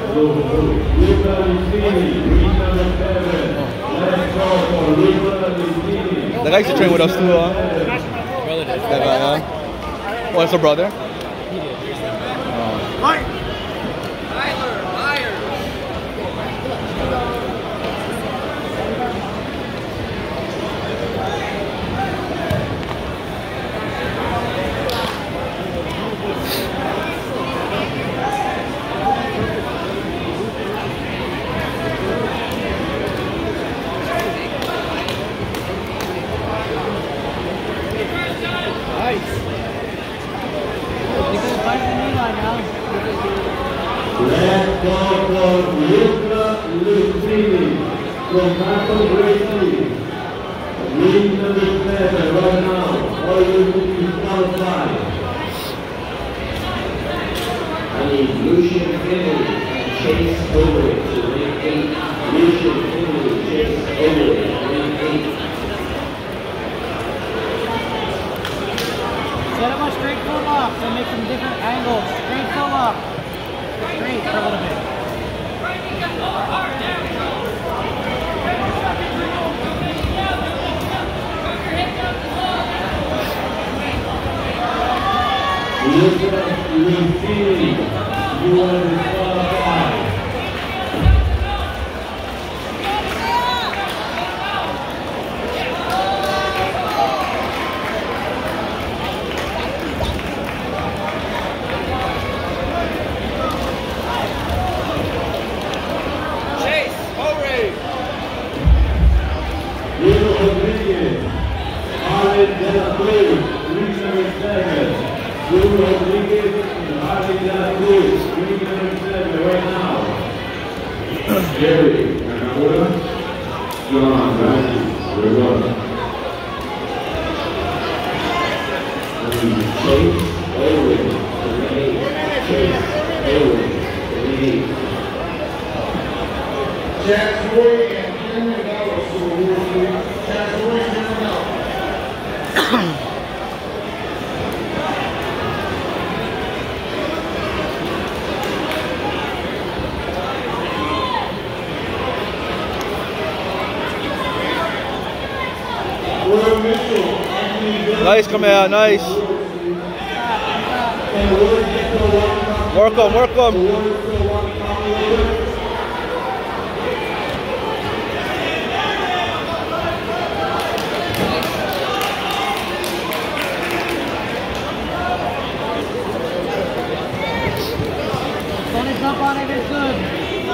The guy used to train with us too, huh? Brother did. That guy, huh? Oh, it's a brother? He did. Last call for Luca Lucini from Marco Gracie. Lead number 7 right now. All you need to qualify. I need Lucian Finley and Chase Overy to lane 8. Lucian Finley, Chase Overy, lane 8. Set him a straight pull up and make some different angles. Straight pull up. Straight for a little bit. Lucini, you are disqualified. Diego Rodriguez, Harley De La Cruz, ring number 7. Diego Rodriguez and Harley De La Cruz, ring number 7 right now. Jerry, Nakamura, John Randy, Rivera. Chase Owen, Chase Owen, Jack Boy and Henry Dallas. Nice, come here, nice. Work him, work him. Don't jump on it, it's good.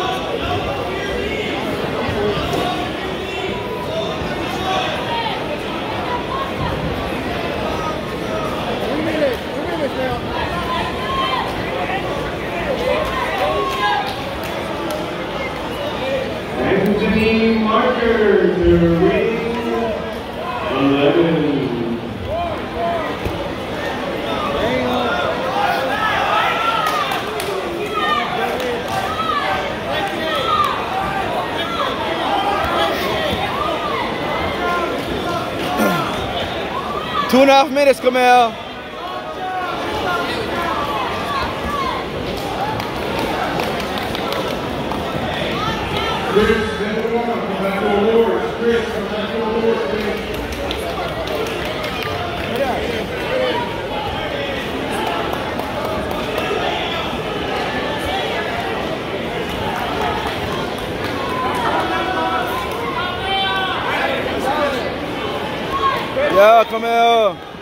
Anthony Marker to ring 11. There you go. Two and a half minutes, come here. Chris, number 1, come back to awards. Chris, come back to awards, please. Yeah, come here.